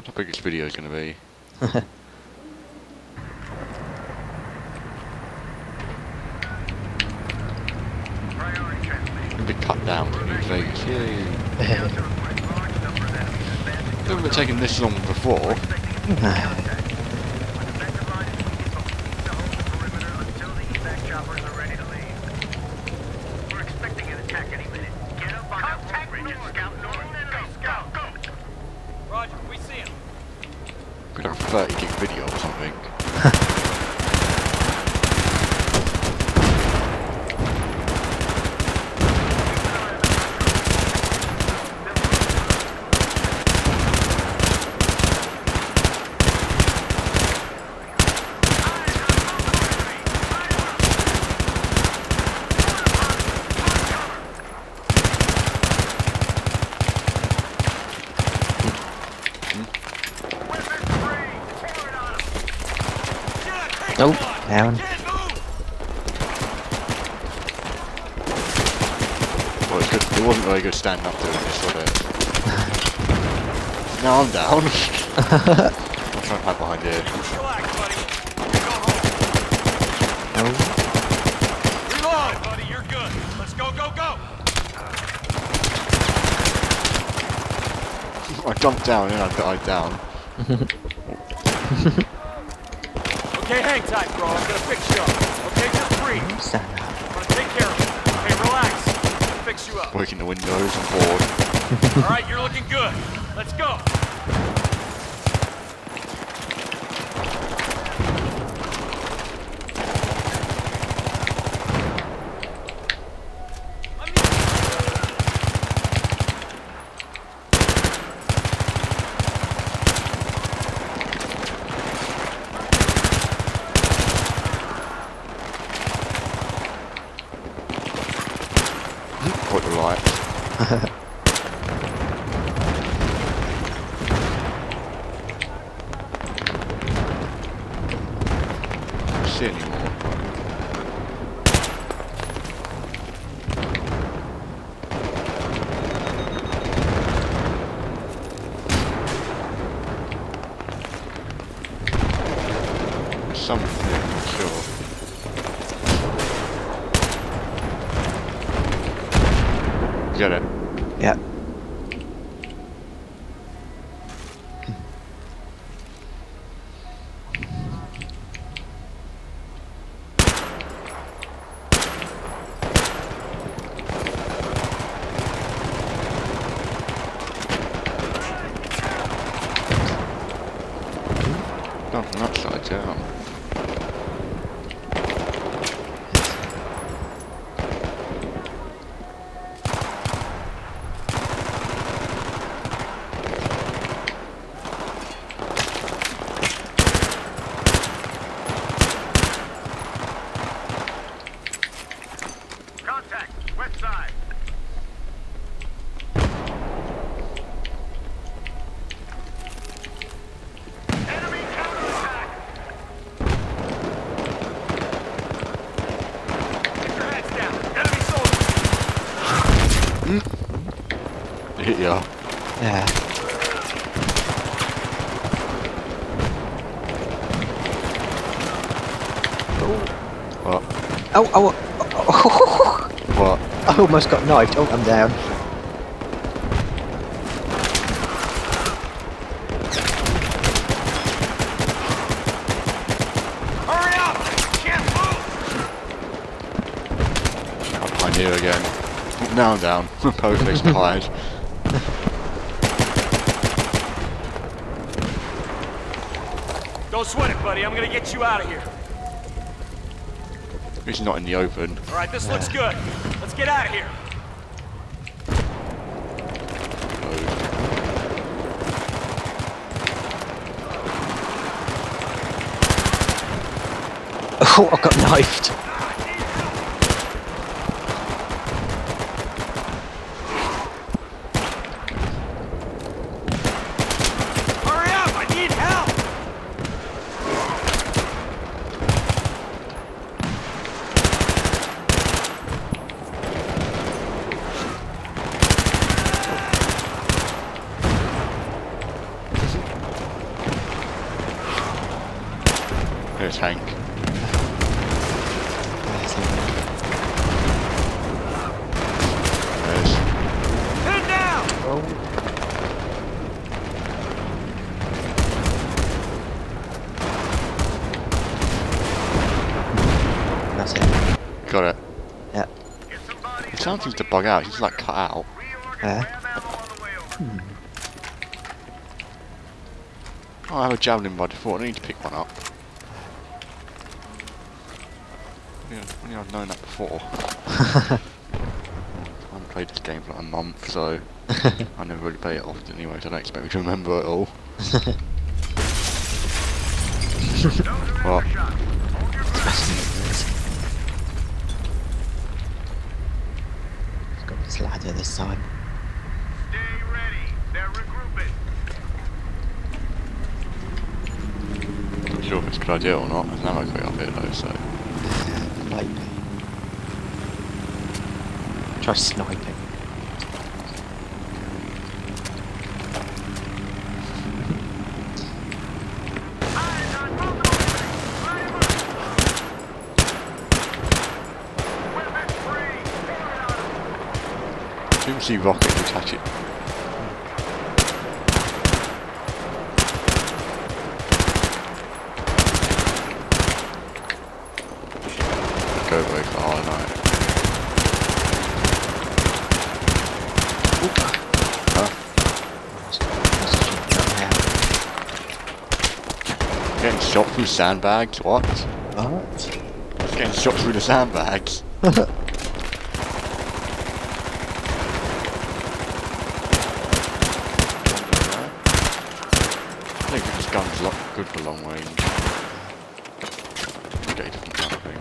How big this video is going to be. Be cut down to new things. Yay! Haven't been taking this long before. Could have a 30 gig video or something. Nope, down. Well, it's good. It wasn't very good standing up doing this, was it? Now I'm down. I'll try and hide behind here. Relax, buddy. Go home. No. Reload, buddy. You're good. Let's go, go, go. I jumped down and I died down. Okay, hang tight, bro. I'm gonna fix you up. Okay, just breathe. Stand up. I'm gonna take care of you. Okay, relax. I'll fix you up. Breaking the windows and board. All right, you're looking good. Let's go. Quite the light. Don't see anymore. Something, I'm not sure. Get it? Yeah. Gone from that side down. Contact, west side. Enemy counterattack. Get your heads down. Enemy soldiers. Hit ya. Yeah. What? Oh, oh, oh. What? I almost got knifed. Oh, I'm down. Hurry up! Can't move! I'm behind here again. Now I'm down. Perfect's tired. Don't sweat it, buddy. I'm gonna get you out of here. He's not in the open. All right, this looks good. Let's get out of here. Oh, I got knifed. Hurry up! I need help! There's Hank. Where's he? There's. Head down! Oh. That's it. Got it. Yeah. It sounds seems to bug out. He's like cut out. Yeah. Oh, I have a javelin by default. I need to pick one up. Only I've known that before. I haven't played this game for like a month, so I never really play it often anyway, so I don't expect me to remember it all. What? He's got this ladder this time. Stay ready. They're regrouping. Not sure if it's a good idea or not. There's no way up here though, so. Might be. Try sniping. As soon as you rocket, you touch it. Go very far, no. Huh? Getting shot through sandbags? What? What? Getting shot through the sandbags. I think this gun's good for long range. Get a different gun, I think.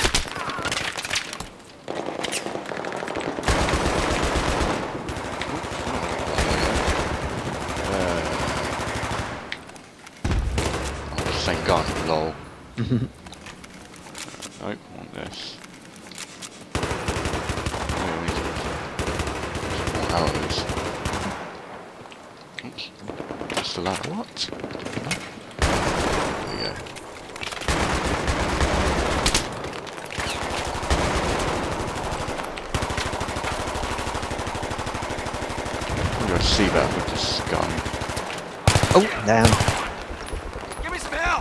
Same gun, lol. Nope, want this. Yeah, we need more arrows. Oops. That's the ladder. What? There we go. I'm going to see that with this gun. Oh, down. Give me some help!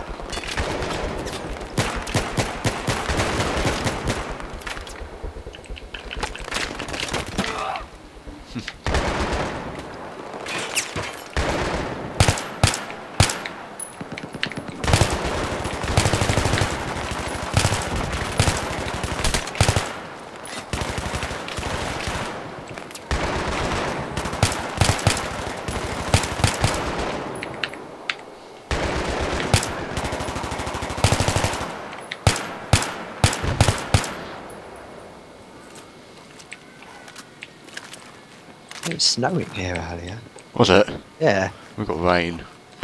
It was snowing here earlier. Was it? Yeah. We've got rain.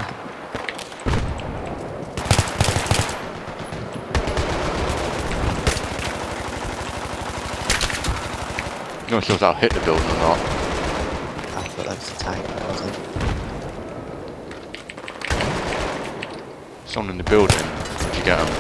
Not sure if that'll hit the building or not. I thought that was a tank, but it wasn't. Someone in the building. Did you get them?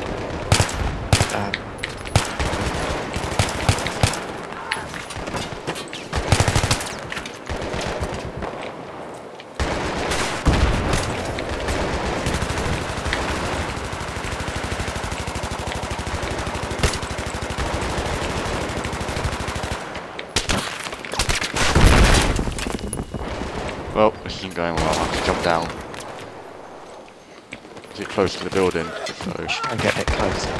Well, this isn't going well. I have to jump down. Is it close to the building? So I'll get a bit closer.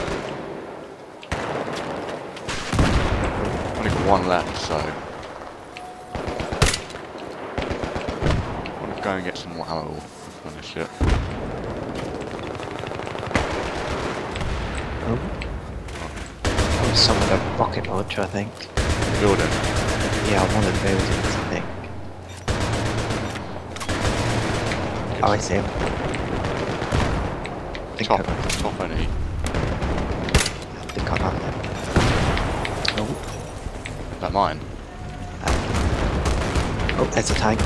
only got one left, so I'm gonna go and get some more ammo on this shit. Oh. Oh, some with a rocket launcher, I think. Building. Yeah, one of the buildings, I think. Oh, I see him. Top any. I think I got them. Oh. Is that mine? Oh, there's a tank.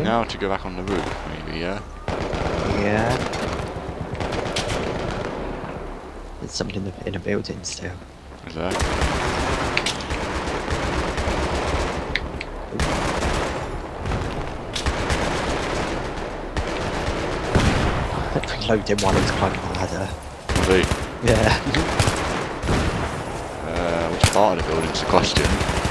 Now to go back on the roof, maybe, yeah? Yeah. There's something in a building still. Is there? Loading while he's climbing the ladder. See? Yeah. Which part of the building's the question?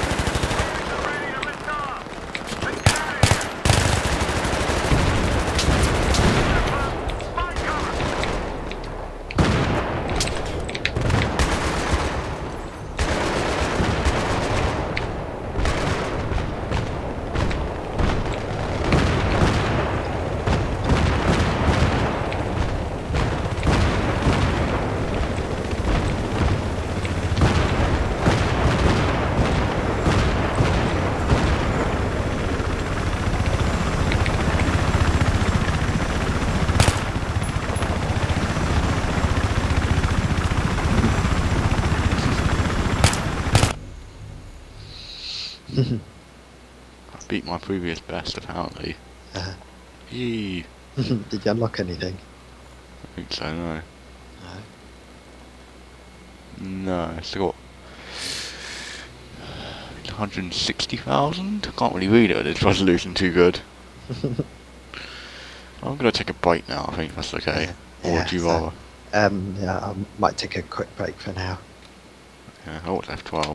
I beat my previous best apparently. Yee. Did you unlock anything? I think so, no. No. No, I still got 160,000? I can't really read it, it's resolution too good. I'm gonna take a break now, I think that's okay. Or Yeah, would you so, rather? yeah, I might take a quick break for now. Yeah, I would F12.